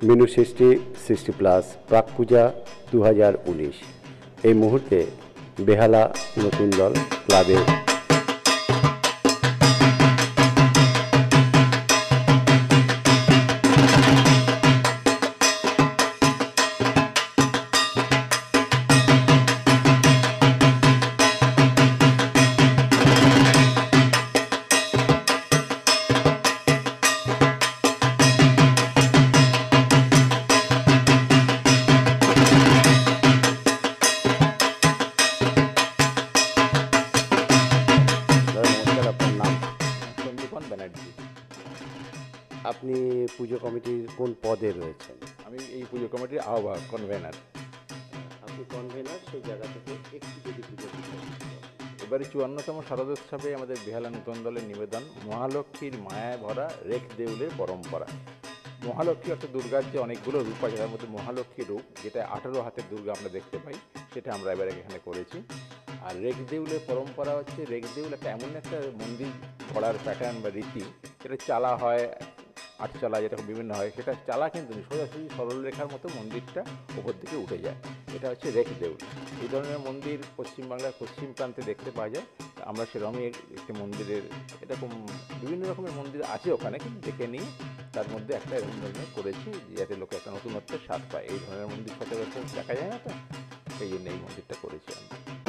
মিনু সৃষ্টি প্লাস প্রাক পূজা 2019 এই মুহূর্তে বেহালা নতুন দল ক্লাবে আপনি পুজো কমিটির কোন পদে রয়েছেন? আমি এই পুজো কমিটির আহ্বায়ক, কনভেনার। আপনি কনভেনার, সেই জায়গা থেকে একটু যদি পুজো এবারে 54তম শারদোৎসবে আমাদের বেহালা নতুন দলের নিবেদন মহালক্ষ্মীর মায়ায় ভরা রেখ দেউলের পরম্পরা। মহালক্ষ্মী অর্থাৎ দুর্গার যে অনেকগুলো রূপ আছে তার মধ্যে মহালক্ষ্মীর রূপ, যেটা 18 হাতের দুর্গা আমরা দেখতে পাই, সেটা আমরা এবারে এখানে করেছি। আর রেখ দেউলের পরম্পরা হচ্ছে, রেখ দেউল একটা এমন একটা মন্দির গড়ার প্যাটার্ন বা রীতি, যেটা চালা হয়, আটচালা যেটা বিভিন্ন হয়, সেটা চালা কিন্তু সোজাসুজি সরলরেখার মতো মন্দিরটা উপর দিকে উঠে যায়। এটা হচ্ছে রেখ দেউল। এই ধরনের মন্দির পশ্চিমবাংলার পশ্চিম প্রান্তে দেখতে পাওয়া যায়। আমরা সেরকমই একটি মন্দিরের এরকম বিভিন্ন রকমের মন্দির আছে ওখানে, কিন্তু দেখে নিয়ে তার মধ্যে একটা এরকম ধরনের করেছি যাতে লোকে একটা নতুনত্বের স্বাদ পায়। এই ধরনের মন্দির সচরাচর দেখা যায় না, তো সেই জন্য এই মন্দিরটা করেছি আমি।